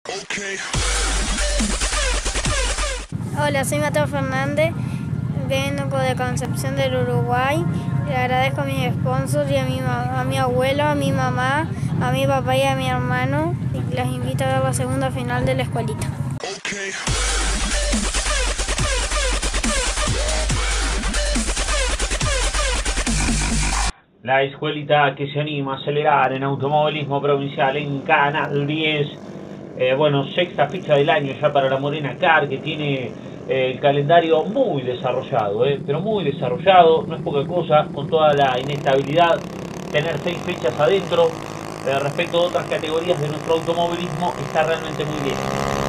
Hola, soy Mateo Fernández, vengo de Concepción del Uruguay. Le agradezco a mis sponsors y a mi abuelo, a mi mamá, a mi papá y a mi hermano. Y los invito a ver la segunda final de la escuelita. La escuelita que se anima a acelerar en automovilismo provincial en Canal 10. Bueno, sexta fecha del año ya para la Morena Car, que tiene el calendario muy desarrollado, pero muy desarrollado, no es poca cosa, con toda la inestabilidad, tener 6 fechas adentro respecto a otras categorías de nuestro automovilismo está realmente muy bien.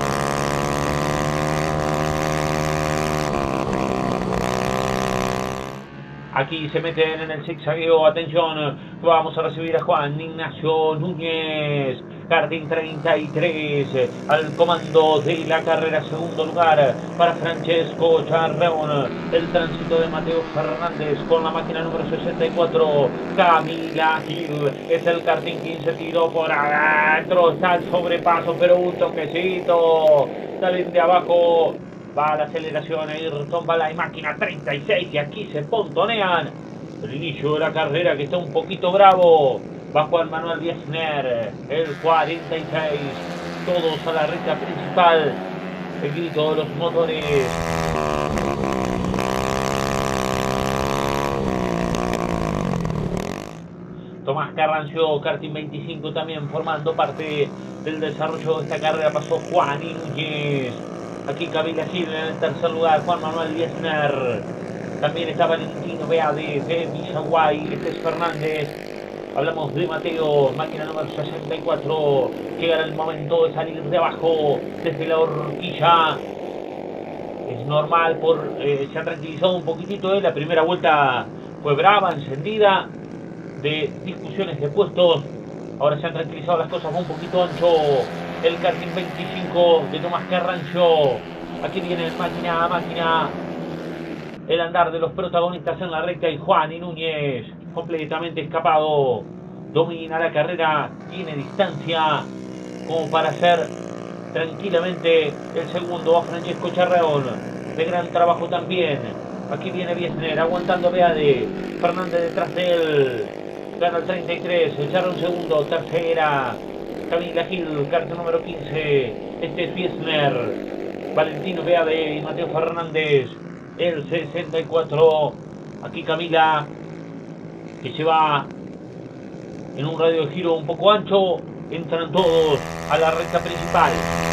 Aquí se meten en el zigzagueo, atención, vamos a recibir a Juan Ignacio Núñez, karting 33, al comando de la carrera, segundo lugar para Francesco Charreón, el tránsito de Mateo Fernández con la máquina número 64, Camila Gil, es el karting 15, tiró por adentro, está el sobrepaso, pero un toquecito, salen de abajo. Va a la aceleración, Ayrton Balay, máquina 36, y aquí se pontonean. El inicio de la carrera que está un poquito bravo. Va Juan Manuel Biesner, el 46. Todos a la recta principal. El grito de los motores. Tomás Carrancio, karting 25, también formando parte del desarrollo de esta carrera. Pasó Juan Núñez. Aquí Camila Gil en el tercer lugar, Juan Manuel Biesner. También está Valentino Beade de Villaguay, este es Fernández. Hablamos de Mateo, máquina número 64. Llega el momento de salir de abajo, desde la horquilla. Es normal, se ha tranquilizado un poquitito. La primera vuelta fue brava, encendida, de discusiones de puestos. Ahora se han tranquilizado las cosas, va un poquito ancho. El karting 25 de Tomás Carrancio. Aquí viene el máquina a máquina. El andar de los protagonistas en la recta, y Juan y Núñez completamente escapado. Domina la carrera, tiene distancia como para hacer tranquilamente el segundo. Va Francesco Charreón, de gran trabajo también. Aquí viene Biesner aguantando Beade. Fernández detrás de él. Gana el 33, el Charreón segundo, tercera. Camila Gil, carta número 15. Este es Biesner, Valentino Beade y Mateo Fernández, el 64. Aquí Camila, que se va en un radio de giro un poco ancho. Entran todos a la recta principal.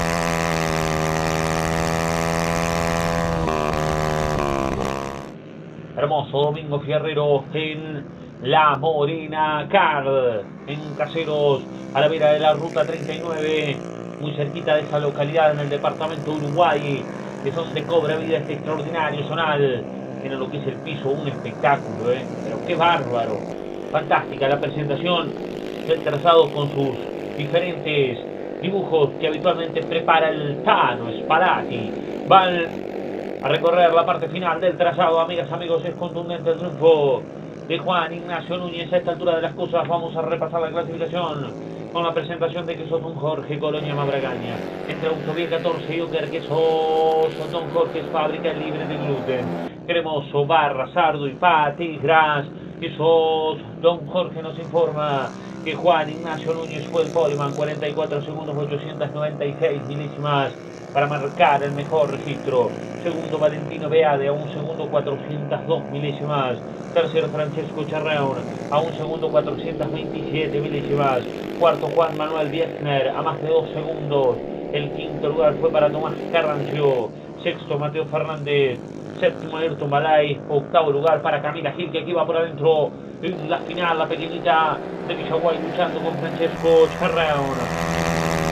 Hermoso domingo fierrero en la Morena Car, en Caseros, a la vera de la ruta 39, muy cerquita de esa localidad en el departamento de Uruguay, que es donde cobra vida este extraordinario zonal. Tiene lo que es el piso, un espectáculo, pero qué bárbaro. Fantástica la presentación del trazado con sus diferentes dibujos que habitualmente prepara el Tano Spalati. Van a recorrer la parte final del trazado, amigas, amigos. Es contundente el triunfo de Juan Ignacio Núñez. A esta altura de las cosas vamos a repasar la clasificación con la presentación de Quesos Don Jorge, Colonia Mabragaña. Entre Autovía 14 y Oker, Quesos Don Jorge es fábrica libre de gluten, cremoso, barra, sardo y patis gras. Quesos Don Jorge nos informa que Juan Ignacio Núñez fue el poleman, 44 segundos 896 milésimas para marcar el mejor registro. Segundo Valentino Beade a 1 segundo 402 milésimas. Tercero Francesco Charreón a 1 segundo 427 milésimas. Cuarto Juan Manuel Biesner a más de 2 segundos. El quinto lugar fue para Tomás Carrancio. Sexto Mateo Fernández. Séptimo Ayrton Balay. Octavo lugar para Camila Gil, que aquí va por adentro en la final, la pequeñita de Villaguay luchando con Francesco Charreón.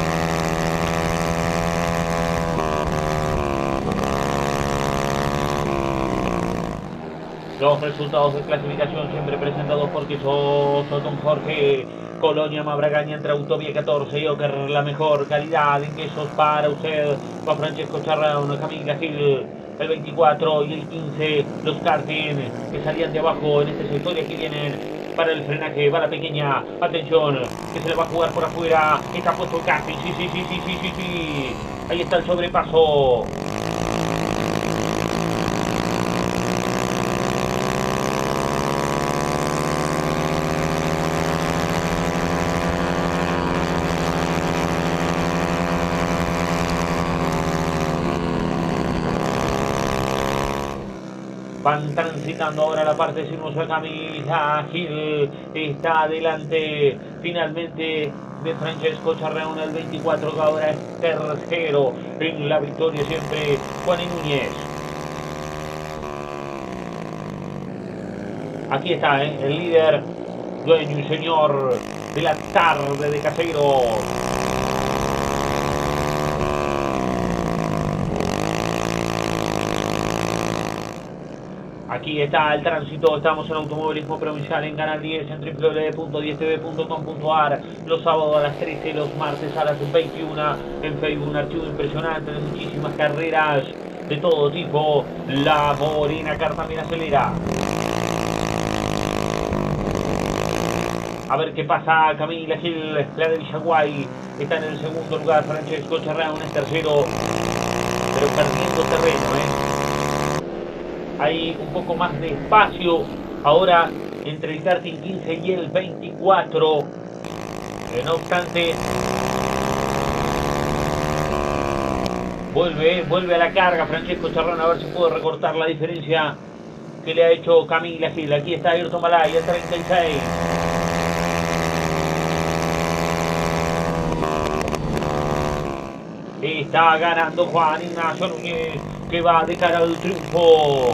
Los resultados de clasificación siempre presentados por Quesos Don Jorge, Colonia Mabragaña, entre Autovía 14 y Oker, la mejor calidad en quesos para usted. Va Francesco Charreón, Camila Gil, el 24 y el 15, los karting que salían de abajo en este sector, y aquí vienen para el frenaje, va la pequeña, atención, que se le va a jugar por afuera, está puesto el casting, sí, ahí está el sobrepaso. Van transitando ahora la parte sinuosa. Camila Gil está adelante finalmente de Francesco Charreón, el 24, que ahora es tercero en la victoria siempre Juan Núñez. Aquí está el líder, dueño y señor de la tarde de Caseros. Aquí está el tránsito, estamos en Automovilismo Provincial en Canal 10, en www.10tv.com.ar, los sábados a las 13, los martes a las 21, en Facebook, un archivo impresionante de muchísimas carreras de todo tipo. La Morena Car también acelera. A ver qué pasa. Camila Gil, la de Villaguay, está en el segundo lugar. Francesco Charreón en tercero, pero perdiendo terreno, Hay un poco más de espacio ahora entre el karting 15 y el 24. No obstante, vuelve a la carga Francesco Charreón, a ver si puede recortar la diferencia que le ha hecho Camila Gil. Aquí está Ayrton Malay, el 36. Está ganando Juan Ignacio Núñez, que va de cara al triunfo.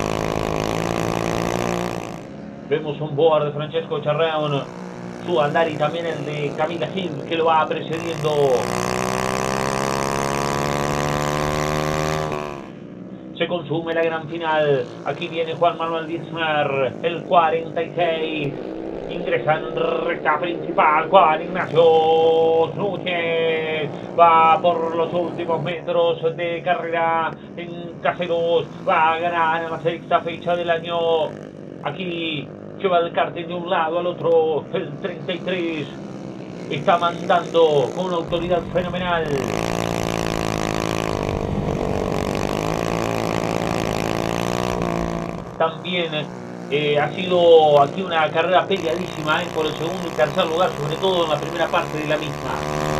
Vemos un board de Francesco Charreón, su andar, y también el de Camila Gil, que lo va precediendo. Se consume la gran final. Aquí viene Juan Manuel Diesner, el 46. Ingresa en recta principal Juan Ignacio Núñez. Va por los últimos metros de carrera en Caseros. Va a ganar en la sexta fecha del año. Aquí lleva el karting de un lado al otro. El 33 está mandando con una autoridad fenomenal. También ha sido aquí una carrera peleadísima por el segundo y tercer lugar, sobre todo en la primera parte de la misma.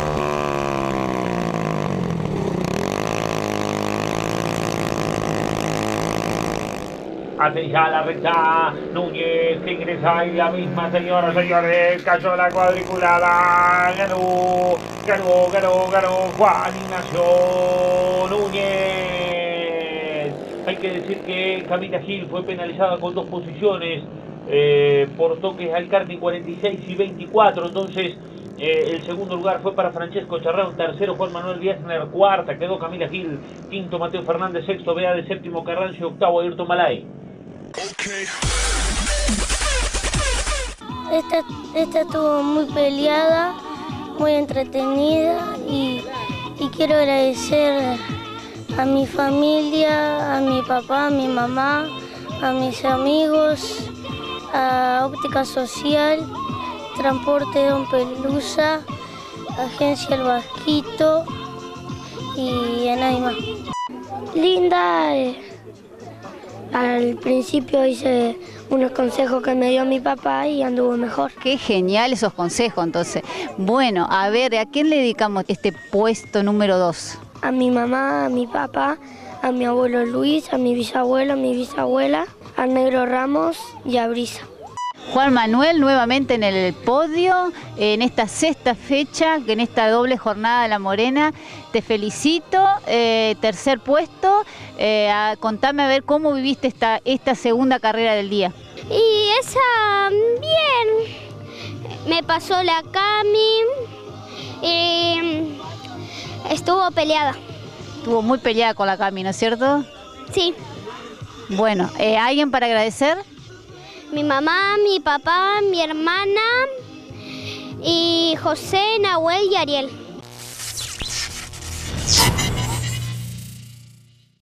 Hace ya la recta Núñez, que ingresa en la misma, señoras y señores. Cayó la cuadriculada. Ganó Juan Ignacio Núñez. Hay que decir que Camila Gil fue penalizada con 2 posiciones por toques al karting 46 y 24. Entonces el segundo lugar fue para Francesco Charreón, tercero Juan Manuel Diesner, cuarta quedó Camila Gil, quinto Mateo Fernández, sexto Beade, séptimo Carrancio, octavo Ayrton Malay. Esta estuvo muy peleada, muy entretenida, y quiero agradecer a mi familia, a mi papá, a mi mamá, a mis amigos, a Óptica Social, Transporte Don Pelusa, Agencia El Vasquito y a nadie más. Linda, al principio hice unos consejos que me dio mi papá y anduvo mejor. Qué genial esos consejos, entonces. Bueno, a ver, ¿a quién le dedicamos este puesto número 2? A mi mamá, a mi papá, a mi abuelo Luis, a mi bisabuelo, a mi bisabuela, a Negro Ramos y a Brisa. Juan Manuel nuevamente en el podio, en esta sexta fecha, en esta doble jornada de La Morena. Te felicito, tercer puesto. Contame a ver cómo viviste esta segunda carrera del día. Y esa, bien, me pasó la Cami, estuvo peleada. Estuvo muy peleada con la Cami, ¿no es cierto? Sí. Bueno, ¿alguien para agradecer? Mi mamá, mi papá, mi hermana y José, Nahuel y Ariel.